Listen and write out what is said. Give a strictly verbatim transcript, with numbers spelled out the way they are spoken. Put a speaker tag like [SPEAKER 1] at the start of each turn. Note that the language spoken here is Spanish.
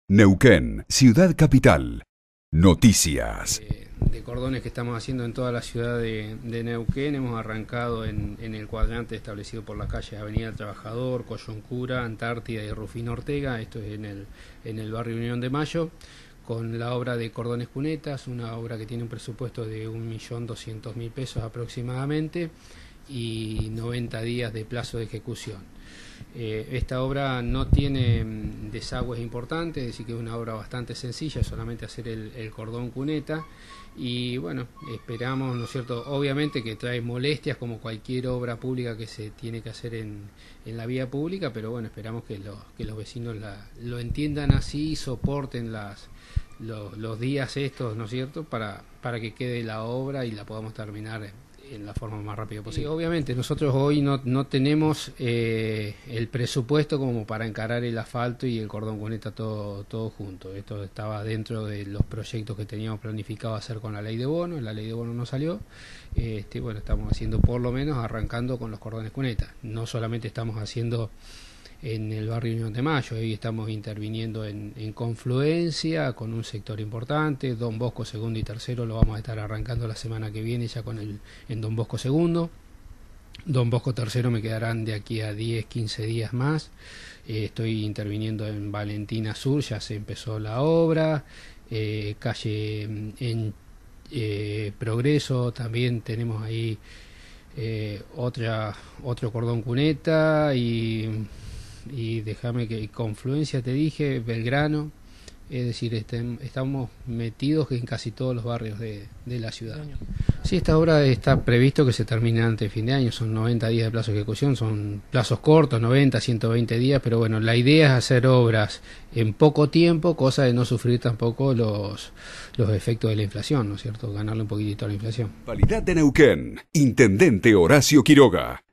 [SPEAKER 1] Neuquén, ciudad capital. Noticias.
[SPEAKER 2] Eh, de cordones que estamos haciendo en toda la ciudad de, de Neuquén. Hemos arrancado en, en el cuadrante establecido por las calles Avenida del Trabajador, Coyuncura, Antártida y Rufino Ortega. Esto es en el, en el barrio Unión de Mayo, con la obra de Cordones Cunetas, una obra que tiene un presupuesto de un millón doscientos mil pesos aproximadamente y noventa días de plazo de ejecución. Eh, esta obra no tiene desagües importantes, es decir que es una obra bastante sencilla, solamente hacer el, el cordón cuneta y bueno, esperamos, ¿no es cierto? Obviamente que trae molestias como cualquier obra pública que se tiene que hacer en, en la vía pública, pero bueno, esperamos que, lo, que los vecinos la, lo entiendan así y soporten las, los, los días estos, ¿no es cierto?, para, para que quede la obra y la podamos terminar en la forma más rápida posible. Sí, obviamente nosotros hoy no, no tenemos eh, el presupuesto como para encarar el asfalto y el cordón cuneta todo, todo junto. Esto estaba dentro de los proyectos que teníamos planificado hacer con la ley de bono. La ley de bono no salió. Este, bueno, estamos haciendo por lo menos arrancando con los cordones cuneta. No solamente estamos haciendo en el barrio Unión de Mayo, hoy estamos interviniendo en, en Confluencia con un sector importante. Don Bosco segundo y tercero lo vamos a estar arrancando la semana que viene ya con el en Don Bosco segundo. Don Bosco tercero me quedarán de aquí a diez, quince días más. Eh, estoy interviniendo en Valentina Sur, ya se empezó la obra. Eh, calle en eh, Progreso también tenemos ahí eh, otra otro cordón cuneta y y déjame que Confluencia te dije, Belgrano, es decir, este, estamos metidos en casi todos los barrios de, de la ciudad. Sí, esta obra está previsto que se termine antes de fin de año, son noventa días de plazo de ejecución, son plazos cortos, noventa, ciento veinte días, pero bueno, la idea es hacer obras en poco tiempo, cosa de no sufrir tampoco los, los efectos de la inflación, ¿no es cierto?, ganarle un poquitito a la inflación.
[SPEAKER 1] Municipalidad de Neuquén, Intendente Horacio Quiroga.